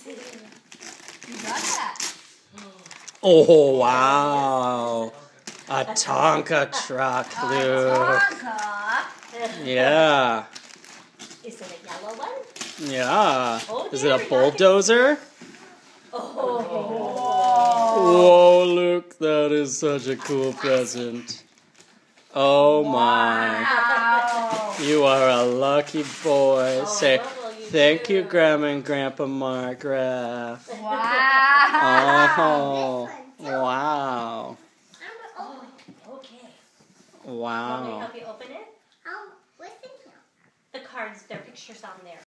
You got that. Oh, wow. A Tonka truck, Luke. Tonka. Yeah. Is it a yellow one? Yeah. Oh, Is it a there, bulldozer? Oh. Whoa, Luke, that is such a cool present. Oh my. Wow. You are a lucky boy. Oh, Say, what will you thank do? you, Grandma and Grandpa Markgraf. Wow. Oh, wow. Oh, okay. Want me to Wow. help you open it? What's in here? The cards, their pictures on there.